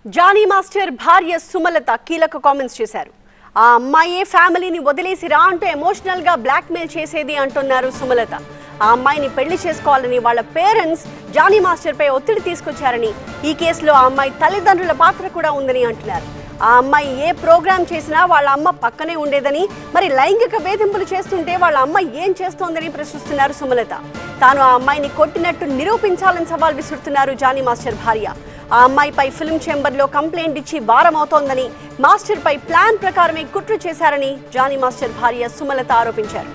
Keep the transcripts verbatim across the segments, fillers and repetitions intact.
Johnny master భార్య సుమలత కీలక comments చేశారు. ఆ అమ్మాయే ఫ్యామిలీని వదిలేసి రా అంటూ ఎమోషనల్ గా బ్లాక్మెయిల్ చేసేది అంటున్నారు సుమలత. ఆ అమ్మాయిని పెళ్లి చేసుకోవాలని వాళ్ళ పేరెంట్స్ జానీ మాస్టర్ పై ఒత్తిడి తీసుకొచ్చారని, ఈ కేసులో ఆ అమ్మాయి తల్లిదండ్రుల పాత్ర కూడా ఉందని అంటున్నారు. ఆ అమ్మాయి ఏ ప్రోగ్రామ్ చేసినా వాళ్ళ అమ్మ పక్కనే ఉండేదని, మరి లైంగిక వేధింపులు చేస్తుంటే వాళ్ళ అమ్మ ఏం చేస్తోందని ప్రశ్నిస్తున్నారు సుమలత. తాను ఆ అమ్మాయిని కొట్టినట్టు నిరూపించాలని సవాల్ విసురుతున్నారు జానీ మాస్టర్ భార్య. ఆ అమ్మాయిపై ఫిల్మ్ ఛాంబర్ లో కంప్లైంట్ ఇచ్చి వారం అవుతోందని, మాస్టర్ పై ప్లాన్ ప్రకారమే కుట్ర చేశారని జానీ మాస్టర్ భార్య సుమలత ఆరోపించారు.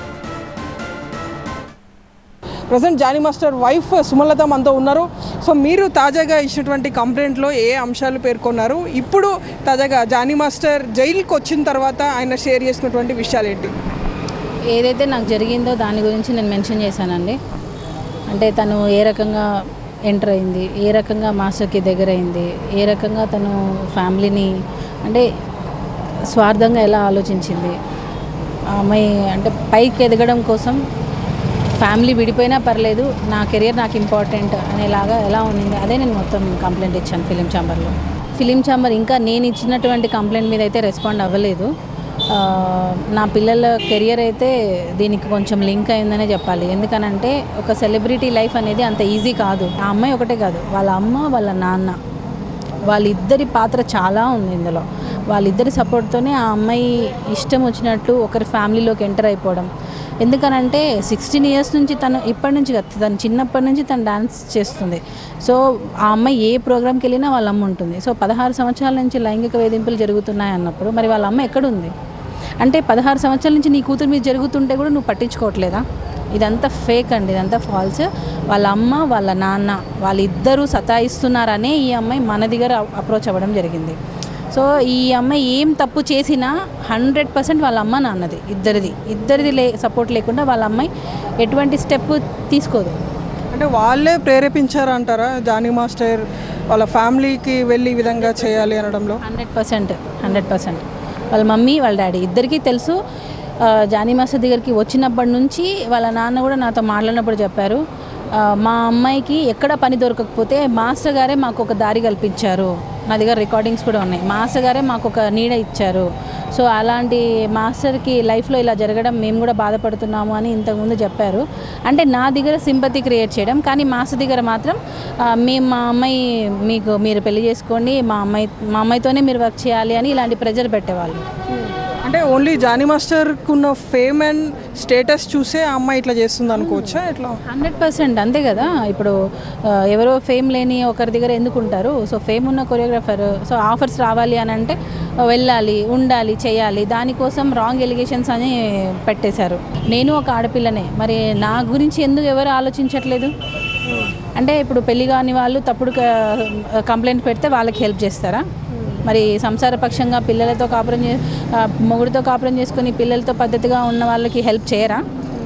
Present Jani master wife Sumalatha మనతో ఉన్నారు. సో మీరు తాజాగా ఇచ్చినటువంటి కంప్లైంట్లో ఏ అంశాలు పేర్కొన్నారు, ఇప్పుడు తాజాగా జానీ మాస్టర్ జైలుకి వచ్చిన తర్వాత ఆయన షేర్ చేసినటువంటి విషయాలు ఏంటి? ఏదైతే నాకు జరిగిందో దాని గురించి నేను మెన్షన్ చేశానండి. అంటే తను ఏ రకంగా ఎంటర్ అయింది, ఏ రకంగా మాస్టర్కి దగ్గర అయింది, ఏ రకంగా తను ఫ్యామిలీని అంటే స్వార్థంగా ఎలా ఆలోచించింది, ఆ అమ్మాయి అంటే పైకి ఎదగడం కోసం ఫ్యామిలీ విడిపోయినా పర్లేదు, నా కెరియర్ నాకు ఇంపార్టెంట్ అనేలాగా ఎలా ఉంది, అదే నేను మొత్తం కంప్లైంట్ ఇచ్చాను ఫిలిం ఛాంబర్లో. ఫిలిం ఛాంబర్ ఇంకా నేను ఇచ్చినటువంటి కంప్లైంట్ మీద అయితే రెస్పాండ్ అవ్వలేదు. నా పిల్లల కెరియర్ అయితే దీనికి కొంచెం లింక్ అయిందనే చెప్పాలి. ఎందుకనంటే ఒక సెలబ్రిటీ లైఫ్ అనేది అంత ఈజీ కాదు. ఆ అమ్మాయి ఒకటే కాదు, వాళ్ళ అమ్మ వాళ్ళ నాన్న వాళ్ళిద్దరి పాత్ర చాలా ఉంది ఇందులో. వాళ్ళిద్దరి సపోర్ట్తోనే ఆ అమ్మాయి ఇష్టం వచ్చినట్లు ఒకరి ఫ్యామిలీలోకి ఎంటర్ అయిపోవడం. ఎందుకనంటే సిక్స్టీన్ ఇయర్స్ నుంచి తను ఇప్పటి నుంచి కదా, తను చిన్నప్పటి నుంచి తను డాన్స్ చేస్తుంది. సో ఆ అమ్మాయి ఏ ప్రోగ్రామ్కి వెళ్ళినా వాళ్ళ అమ్మ ఉంటుంది. సో పదహారు సంవత్సరాల నుంచి లైంగిక వేధింపులు జరుగుతున్నాయి అన్నప్పుడు మరి వాళ్ళ అమ్మ ఎక్కడుంది? అంటే పదహారు సంవత్సరాల నుంచి నీ కూతురు మీద జరుగుతుంటే కూడా నువ్వు పట్టించుకోవట్లేదా? ఇదంతా ఫేక్ అండి, ఇదంతా ఫాల్స్. వాళ్ళ అమ్మ వాళ్ళ నాన్న వాళ్ళిద్దరూ సతాయిస్తున్నారనే ఈ అమ్మాయి మన దగ్గర అప్రోచ్ అవ్వడం జరిగింది. సో ఈ అమ్మాయి ఏం తప్పు చేసినా హండ్రెడ్ పర్సెంట్ వాళ్ళ అమ్మ నాన్నది ఇద్దరిది ఇద్దరిది లే సపోర్ట్ లేకుండా వాళ్ళ అమ్మాయి ఎటువంటి స్టెప్ తీసుకోదు. అంటే వాళ్ళే ప్రేరేపించారంటారా జానీ మాస్టర్ వాళ్ళ ఫ్యామిలీకి వెళ్ళి ఈ విధంగా చేయాలి అనడంలో? హండ్రెడ్ పర్సెంట్ హండ్రెడ్ పర్సెంట్ వాళ్ళ మమ్మీ వాళ్ళ డాడీ ఇద్దరికీ తెలుసు. జానీ మాస్టర్ దగ్గరికి వచ్చినప్పటి నుంచి వాళ్ళ నాన్న కూడా నాతో మాట్లాడినప్పుడు చెప్పారు, మా అమ్మాయికి ఎక్కడ పని దొరకకపోతే మాస్టర్ గారే మాకు ఒక దారి కల్పించారు. నా దగ్గర రికార్డింగ్స్ కూడా ఉన్నాయి. మాస్టర్ గారే మాకు ఒక నీడ ఇచ్చారు. సో అలాంటి మాస్టర్కి లైఫ్లో ఇలా జరగడం మేము కూడా బాధపడుతున్నాము అని ఇంతకుముందు చెప్పారు. అంటే నా దగ్గర సింపతి క్రియేట్ చేయడం, కానీ మాస్టర్ దగ్గర మాత్రం మేము మా అమ్మాయి మీకు మీరు పెళ్లి చేసుకోండి, మా అమ్మాయి మా అమ్మాయితోనే మీరు వర్క్ చేయాలి అని ఇలాంటి ప్రెజర్ పెట్టేవాళ్ళు. అంటే ఓన్లీ జానీ మాస్టర్కి ఉన్న ఫేమ్ అండ్ స్టేటస్ చూసే ఆ అమ్మాయి ఇట్లా చేస్తుంది అనుకోవచ్చా? ఇట్లా హండ్రెడ్ పర్సెంట్ అంతే కదా. ఇప్పుడు ఎవరో ఫేమ్ లేని ఒకరి దగ్గర ఎందుకు ఉంటారు? సో ఫేమ్ ఉన్న కొరియోగ్రాఫర్, సో ఆఫర్స్ రావాలి అని అంటే వెళ్ళాలి, ఉండాలి, చేయాలి. దానికోసం రాంగ్ ఎలిగేషన్స్ అని పెట్టేశారు. నేను ఒక ఆడపిల్లనే, మరి నా గురించి ఎందుకు ఎవరు ఆలోచించట్లేదు? అంటే ఇప్పుడు పెళ్లి కాని వాళ్ళు తప్పుడు కంప్లైంట్ పెడితే వాళ్ళకి హెల్ప్ చేస్తారా? మరి సంసార పక్షంగా పిల్లలతో కాపురం చే మొగుడితో కాపురం చేసుకుని పిల్లలతో పద్ధతిగా ఉన్న వాళ్ళకి హెల్ప్ చేయరా?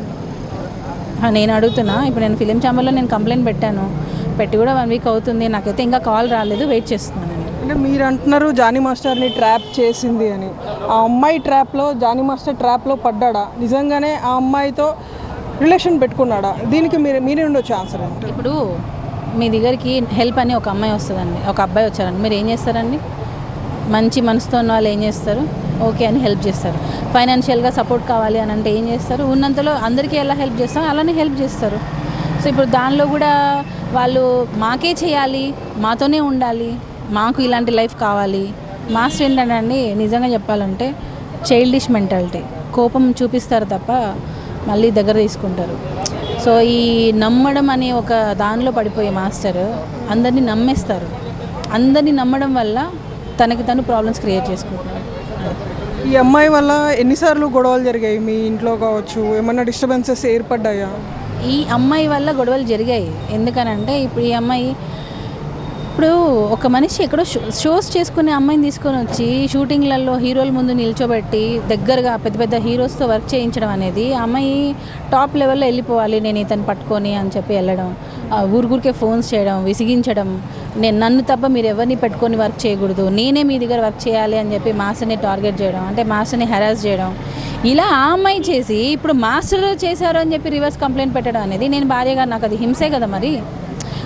నేను అడుగుతున్నా. ఇప్పుడు నేను ఫిలిం ఛాంబర్లో నేను కంప్లైంట్ పెట్టాను, పెట్టి కూడా వన్ వీక్ అవుతుంది, నాకైతే ఇంకా కాల్ రాలేదు, వెయిట్ చేస్తున్నాను. అంటే మీరు అంటున్నారు జానీ మాస్టర్ని ట్రాప్ చేసింది అని. ఆ అమ్మాయి ట్రాప్లో జానీ మాస్టర్ ట్రాప్లో పడ్డాడా? నిజంగానే ఆ అమ్మాయితో రిలేషన్ పెట్టుకున్నాడా? దీనికి మీరు మీరే ఉండొచ్చు ఆన్సర్. అంటే ఇప్పుడు మీ దగ్గరికి హెల్ప్ అని ఒక అమ్మాయి వస్తుందండి, ఒక అబ్బాయి వచ్చారండి, మీరు ఏం చేస్తారండి? మంచి మనసుతో ఉన్న వాళ్ళు ఏం చేస్తారు? ఓకే అని హెల్ప్ చేస్తారు. ఫైనాన్షియల్గా సపోర్ట్ కావాలి అని అంటే ఏం చేస్తారు? ఉన్నంతలో అందరికీ ఎలా హెల్ప్ చేస్తారో అలానే హెల్ప్ చేస్తారు. సో ఇప్పుడు దానిలో కూడా వాళ్ళు మాకే చేయాలి, మాతోనే ఉండాలి, మాకు ఇలాంటి లైఫ్ కావాలి. మాస్టర్ ఏంటంటే నిజంగా చెప్పాలంటే చైల్డిష్ మెంటాలిటీ. కోపం చూపిస్తారు తప్ప మళ్ళీ దగ్గర తీసుకుంటారు. సో ఈ నమ్మడం అనే ఒక దానిలో పడిపోయే మాస్టర్ అందరినీ నమ్మేస్తారు. అందరినీ నమ్మడం వల్ల తనకి తను ప్రాబ్లమ్స్ క్రియేట్ చేసుకుంటున్నాడు. ఈ అమ్మాయి వల్ల ఎన్నిసార్లు గొడవలు జరిగాయి మీ ఇంట్లో కావచ్చు? ఏమన్నా డిస్టర్బెన్సెస్ ఏర్పడ్డాయా? ఈ అమ్మాయి వల్ల గొడవలు జరిగాయి. ఎందుకనంటే ఇప్పుడు ఈ అమ్మాయి ఇప్పుడు ఒక మనిషి ఎక్కడో షో షోస్ చేసుకునే అమ్మాయిని తీసుకొని వచ్చి షూటింగ్లలో హీరోల ముందు నిల్చోబెట్టి దగ్గరగా పెద్ద పెద్ద హీరోస్తో వర్క్ చేయించడం అనేది, ఆ అమ్మాయి టాప్ లెవెల్లో వెళ్ళిపోవాలి నేను ఇతను పట్టుకొని అని చెప్పి వెళ్ళడం, ఊరికూరికే ఫోన్స్ చేయడం, విసిగించడం, నేను నన్ను తప్ప మీరు ఎవరిని పెట్టుకొని వర్క్ చేయకూడదు, నేనే మీ దగ్గర వర్క్ చేయాలి అని చెప్పి మాస్టర్ని టార్గెట్ చేయడం, అంటే మాస్టర్ని హెరాస్ చేయడం, ఇలా ఆ అమ్మాయి చేసి ఇప్పుడు మాస్టర్ చేశారు అని చెప్పి రివర్స్ కంప్లైంట్ పెట్టడం అనేది, నేను భార్యగా నాకు అది హింసే కదా. మరి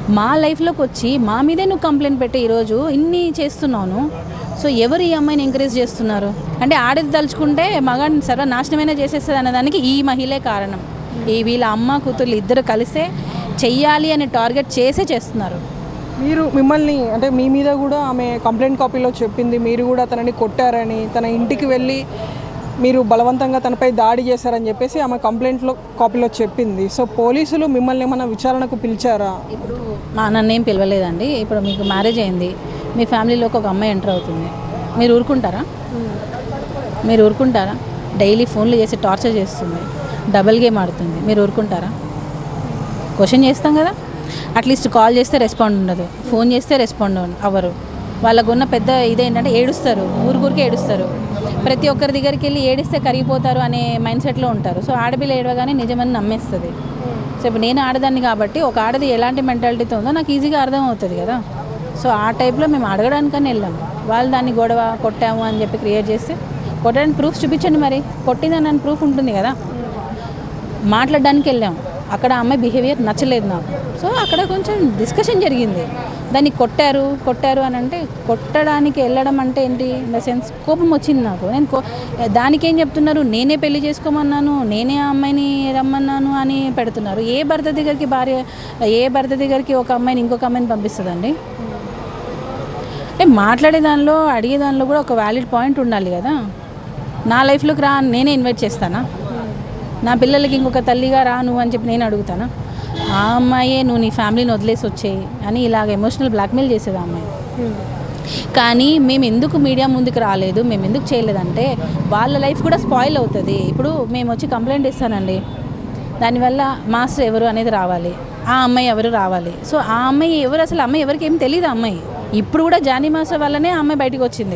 మా లైఫ్లోకి వచ్చి మా మీదే నువ్వు కంప్లైంట్ పెట్టి ఈరోజు ఇన్ని చేస్తున్నాను. సో ఎవరు ఈ అమ్మాయిని ఎంకరేజ్ చేస్తున్నారు అంటే ఆడది తలుచుకుంటే మగాడిని సర్వనాశనమైనా చేసేస్తుంది అన్నదానికి ఈ మహిళే కారణం. ఈ వీళ్ళ అమ్మ కూతుర్లు ఇద్దరు కలిసే చెయ్యాలి అని టార్గెట్ చేసే చేస్తున్నారు. మీరు మిమ్మల్ని అంటే మీ మీద కూడా ఆమె కంప్లైంట్ కాపీలో చెప్పింది మీరు కూడా తనని కొట్టారని, తన ఇంటికి వెళ్ళి మీరు బలవంతంగా తనపై దాడి చేశారని చెప్పేసి ఆమె కంప్లైంట్లో కాపీలో చెప్పింది. సో పోలీసులు మిమ్మల్ని ఏమైనా విచారణకు పిలిచారా? ఇప్పుడు మా నన్ను ఏం పిలవలేదండి. ఇప్పుడు మీకు మ్యారేజ్ అయింది, మీ ఫ్యామిలీలోకి ఒక అమ్మాయి ఎంటర్ అవుతుంది, మీరు ఊరుకుంటారా? మీరు ఊరుకుంటారా? డైలీ ఫోన్లు చేసి టార్చర్ చేస్తుంది, డబల్ గేమ్ ఆడుతుంది, మీరు ఊరుకుంటారా? క్వశ్చన్ చేస్తాం కదా. అట్లీస్ట్ కాల్ చేస్తే రెస్పాండ్ ఉండదు, ఫోన్ చేస్తే రెస్పాండ్ అవ్వరు. వాళ్ళకున్న పెద్ద ఇదేంటంటే ఏడుస్తారు, ఊరికూరికి ఏడుస్తారు. ప్రతి ఒక్కరి దగ్గరికి వెళ్ళి ఏడిస్తే కరిగిపోతారు అనే మైండ్ సెట్లో ఉంటారు. సో ఆడపిల్ల ఏడవగానే నిజమని నమ్మేస్తుంది. సో ఇప్పుడు నేను ఆడదాన్ని కాబట్టి ఒక ఆడది ఎలాంటి మెంటాలిటీతో ఉందో నాకు ఈజీగా అర్థం అవుతుంది కదా. సో ఆ టైప్లో మేము అడగడానికని వెళ్ళాము. వాళ్ళు దాన్ని గొడవ కొట్టాము అని చెప్పి క్రియేట్ చేస్తే కొట్టడానికి ప్రూఫ్ చూపించండి, మరి కొట్టిందని అని ప్రూఫ్ ఉంటుంది కదా. మాట్లాడడానికి వెళ్ళాము, అక్కడ అమ్మాయి బిహేవియర్ నచ్చలేదు నాకు. సో అక్కడ కొంచెం డిస్కషన్ జరిగింది. దాన్ని కొట్టారు కొట్టారు అని అంటే కొట్టడానికి వెళ్ళడం అంటే ఏంటి, ఇన్ ద సెన్స్ కోపం వచ్చింది నాకు. నేను కో దానికి ఏం చెప్తున్నారు, నేనే పెళ్లి చేసుకోమన్నాను, నేనే ఆ అమ్మాయిని రమ్మన్నాను అని పెడుతున్నారు. ఏ భర్త దగ్గరికి భార్య ఏ భర్త దగ్గరికి ఒక అమ్మాయిని ఇంకొక అమ్మాయిని పంపిస్తుందండి? అంటే మాట్లాడే దానిలో అడిగే దానిలో కూడా ఒక వ్యాలిడ్ పాయింట్ ఉండాలి కదా. నా లైఫ్లోకి రా నేనే ఇన్వైట్ చేస్తానా? నా పిల్లలకి ఇంకొక తల్లిగా రా నువ్వు అని చెప్పి నేను అడుగుతానా? ఆ అమ్మాయే నువ్వు నీ ఫ్యామిలీని వదిలేసి వచ్చేయి అని ఇలాగ ఎమోషనల్ బ్లాక్మెయిల్ చేసేది ఆ అమ్మాయి. కానీ మేము ఎందుకు మీడియా ముందుకు రాలేదు, మేము ఎందుకు చేయలేదంటే వాళ్ళ లైఫ్ కూడా స్పాయిల్ అవుతుంది. ఇప్పుడు మేము వచ్చి కంప్లైంట్ ఇస్తానండి, దానివల్ల మాస్టర్ ఎవరు అనేది రావాలి, ఆ అమ్మాయి ఎవరు రావాలి. సో ఆ అమ్మాయి ఎవరు, అసలు అమ్మాయి ఎవరికి ఏం తెలియదు. ఆ అమ్మాయి ఇప్పుడు కూడా జానీ మాస్టర్ వల్లనే ఆ అమ్మాయి బయటకు వచ్చింది.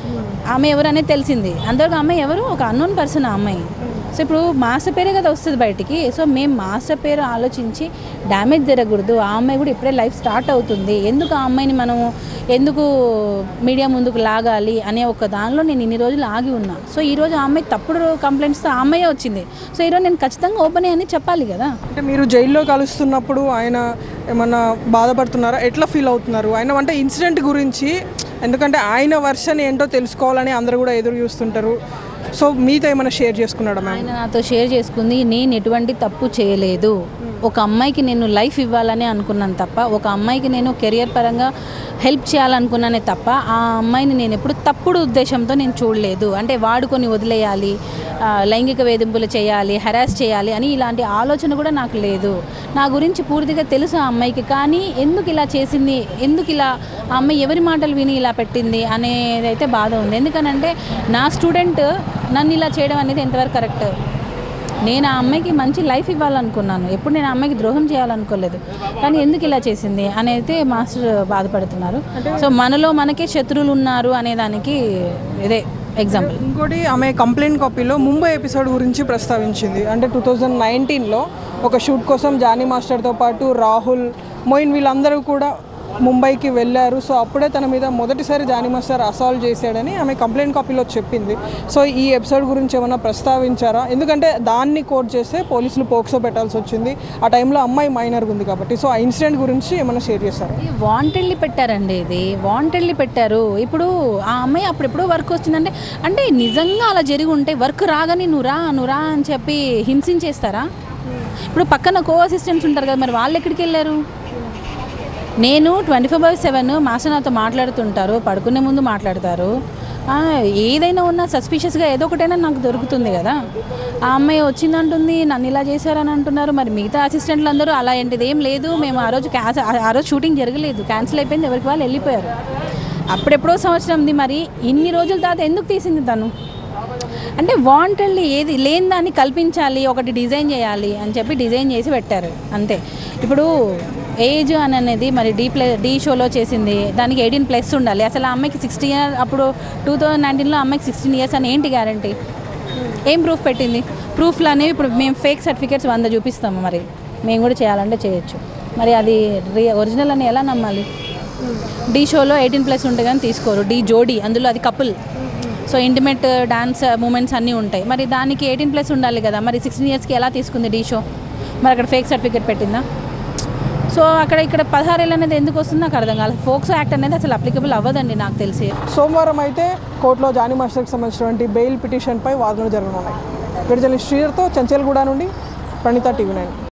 ఆమె ఎవరు అనేది తెలిసింది. అంతవరకు అమ్మాయి ఎవరు, ఒక అన్నోన్ పర్సన్ ఆ అమ్మాయి. సో ఇప్పుడు మాస్టర్ పేరే కదా వస్తుంది బయటికి. సో మేము మాస్టర్ పేరు ఆలోచించి డ్యామేజ్ జరగకూడదు, ఆ అమ్మాయి కూడా ఇప్పుడే లైఫ్ స్టార్ట్ అవుతుంది, ఎందుకు ఆ అమ్మాయిని మనం ఎందుకు మీడియా ముందుకు లాగాలి అనే ఒక దానిలో నేను ఇన్ని రోజులు ఆగి ఉన్నా. సో ఈరోజు ఆ అమ్మాయి తప్పుడు కంప్లైంట్స్తో ఆ అమ్మాయే వచ్చింది. సో ఈరోజు నేను ఖచ్చితంగా ఓపెన్ అని చెప్పాలి కదా. అంటే మీరు జైల్లో కలుస్తున్నప్పుడు ఆయన ఏమన్నా బాధపడుతున్నారా, ఎట్లా ఫీల్ అవుతున్నారు ఆయన అంటే ఇన్సిడెంట్ గురించి? ఎందుకంటే ఆయన వర్షన్ ఏంటో తెలుసుకోవాలని అందరూ కూడా ఎదురు చూస్తుంటారు. సో మీతో ఏమైనా షేర్ చేసుకున్నాడా? ఆయన నాతో షేర్ చేసుకుంది, నేను ఎటువంటి తప్పు చేయలేదు, ఒక అమ్మాయికి నేను లైఫ్ ఇవ్వాలని అనుకున్నాను తప్ప, ఒక అమ్మాయికి నేను కెరియర్ పరంగా హెల్ప్ చేయాలనుకున్నానే తప్ప ఆ అమ్మాయిని నేను ఎప్పుడు తప్పుడు ఉద్దేశంతో నేను చూడలేదు. అంటే వాడుకొని వదిలేయాలి, లైంగిక వేధింపులు చేయాలి, హెరాస్ చేయాలి అని ఇలాంటి ఆలోచన కూడా నాకు లేదు. నా గురించి పూర్తిగా తెలుసు ఆ అమ్మాయికి. కానీ ఎందుకు ఇలా చేసింది, ఎందుకు ఇలా ఆ అమ్మాయి ఎవరి మాటలు విని ఇలా పెట్టింది అనేది అయితే బాధ ఉంది. ఎందుకనంటే నా స్టూడెంట్ నన్ను ఇలా చేయడం అనేది ఎంతవరకు కరెక్ట్? నేను ఆ అమ్మాయికి మంచి లైఫ్ ఇవ్వాలనుకున్నాను, ఎప్పుడు నేను ఆ అమ్మాయికి ద్రోహం చేయాలనుకోలేదు. కానీ ఎందుకు ఇలా చేసింది అని అయితే మాస్టర్ బాధపడుతున్నారు. సో మనలో మనకే శత్రువులు ఉన్నారు అనేదానికి ఇదే ఎగ్జాంపుల్. ఇంకోటి, ఆమె కంప్లైంట్ కాపీలో ముంబై ఎపిసోడ్ గురించి ప్రస్తావించింది. అంటే టూ థౌజండ్ నైన్టీన్లో ఒక షూట్ కోసం జానీ మాస్టర్తో పాటు రాహుల్, మోయిన్ వీళ్ళందరూ కూడా ముంబైకి వెళ్ళారు. సో అప్పుడే తన మీద మొదటిసారి జానీ మాస్టర్ అసాల్ట్ చేశాడని ఆమె కంప్లైంట్ కాపీలో చెప్పింది. సో ఈ ఎపిసోడ్ గురించి ఏమైనా ప్రస్తావించారా? ఎందుకంటే దాన్ని కోట్ చేస్తే పోలీసులు పోక్సో పెట్టాల్సి వచ్చింది. ఆ టైంలో అమ్మాయి మైనర్ ఉంది కాబట్టి. సో ఆ ఇన్సిడెంట్ గురించి ఏమైనా షేర్ చేస్తారా? వాంటెడ్లీ పెట్టారండి, ఇది వాంటెడ్లీ పెట్టారు. ఇప్పుడు ఆ అమ్మాయి అప్పుడెప్పుడో వర్క్ వచ్చిందంటే, అంటే నిజంగా అలా జరిగి ఉంటే వర్క్ రాగానే నువ్వు రా నువ్వు రా అని చెప్పి హింసించేస్తారా? ఇప్పుడు పక్కన కో అసిస్టెంట్స్ ఉంటారు కదా, మరి వాళ్ళు ఎక్కడికి వెళ్ళారు? నేను twenty four by seven master నాతో మాట్లాడుతుంటారు, పడుకునే ముందు మాట్లాడతారు. ఏదైనా ఉన్నా సస్పిషియస్గా ఏదో ఒకటైనా నాకు దొరుకుతుంది కదా. ఆ అమ్మాయి వచ్చిందంటుంది, నన్ను ఇలా చేశారని అంటున్నారు. మరి మిగతా అసిస్టెంట్లు అందరూ అలా ఏంటిది ఏం లేదు, మేము ఆ రోజు క్యాన్స్ ఆ రోజు షూటింగ్ జరగలేదు, క్యాన్సిల్ అయిపోయింది, ఎవరికి వాళ్ళు వెళ్ళిపోయారు. అప్పుడెప్పుడో సంవత్సరంది, మరి ఇన్ని రోజుల తర్వాత ఎందుకు తీసింది తను? అంటే వాంటెడ్లీ ఏది లేని దాన్ని కల్పించాలి, ఒకటి డిజైన్ చేయాలి అని చెప్పి డిజైన్ చేసి పెట్టారు అంతే. ఇప్పుడు ఏజ్ అని అనేది మరి డీ ప్లే డీ షోలో చేసింది, దానికి ఎయిటీన్ ప్లస్ ఉండాలి. అసలు ఆ అమ్మాయికి సిక్స్టీన్ ఇయర్ అప్పుడు టూ థౌజండ్ నైన్టీన్లో అమ్మాయికి సిక్స్టీన్ ఇయర్స్ అని ఏంటి గ్యారంటీ? ఏం ప్రూఫ్ పెట్టింది? ప్రూఫ్లు అనేవి ఇప్పుడు మేము ఫేక్ సర్టిఫికేట్స్ వంద చూపిస్తాము, మరి మేము కూడా చేయాలంటే చేయొచ్చు. మరి అది ఒరిజినల్ అని ఎలా నమ్మాలి? డీ షోలో ఎయిటీన్ ప్లస్ ఉంటే కానీ తీసుకోరు. డీ జోడీ, అందులో అది couple, so intimate dance moments అన్నీ ఉంటాయి. మరి దానికి ఎయిటీన్ ప్లస్ ఉండాలి కదా. మరి సిక్స్టీన్ ఇయర్స్కి ఎలా తీసుకుంది డీ షో? మరి అక్కడ ఫేక్ సర్టిఫికేట్ పెట్టిందా? సో అక్కడ ఇక్కడ పదహారేళ్ళు అనేది ఎందుకు వస్తుంది నాకు అర్థం కాలేదు. ఫోక్సో యాక్ట్ అనేది అసలు అప్లికబుల్ అవ్వదండి నాకు తెలిసి. సోమవారం అయితే కోర్టులో జానీ మాస్టర్కి సంబంధించినటువంటి బెయిల్ పిటిషన్పై వాదనలు జరగనున్నాయి. విడుదల శ్రీధర్తో చంచల్గూడ నుండి ప్రణీత టీవీ నైన్.